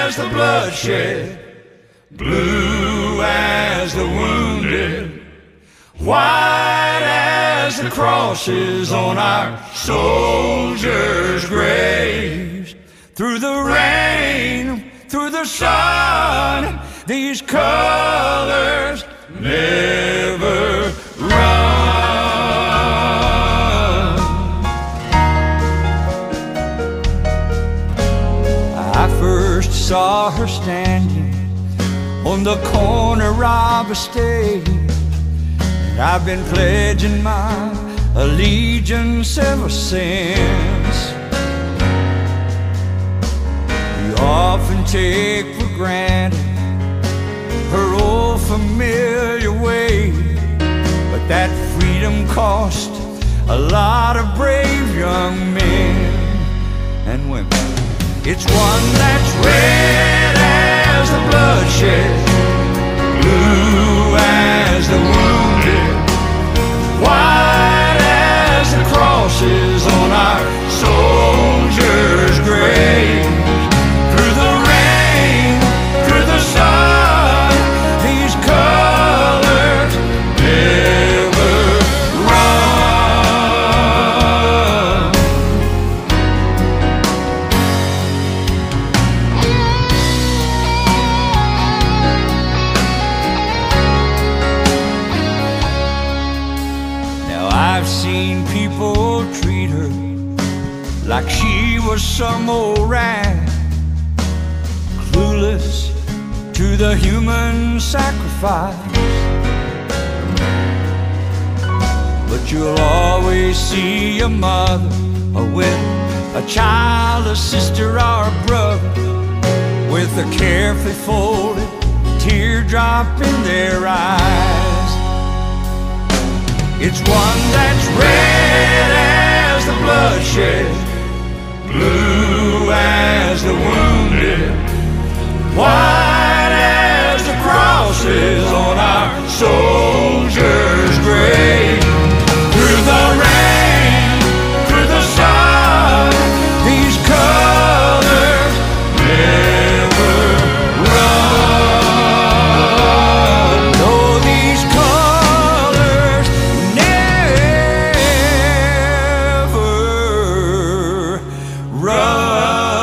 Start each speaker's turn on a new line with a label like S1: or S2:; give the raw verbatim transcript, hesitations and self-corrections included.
S1: as the bloodshed, blue as the wounded, white as the crosses on our soldiers' graves. Through the rain, through the sun, these colors never run. I first saw her standing on the corner of a stage, and I've been pledging my allegiance ever since. We often take for granted her old familiar way, but that freedom cost a lot of brave young men and women. It's one that's red as the bloodshed, blue as the wounded, white as the crosses on our soldiers' graves. Through the rain, through the sun, these colors never run. Now I've seen people treat her like she was some old rat, clueless to the human sacrifice. But you'll always see a mother, a widow, a child, a sister, or a brother with a carefully folded teardrop in their eyes. It's one that's red as the bloodshed, blue as the wounded, white as the crosses on our soldiers' graves. Through the rain, through the sun, these colors never run. No, these colors never run.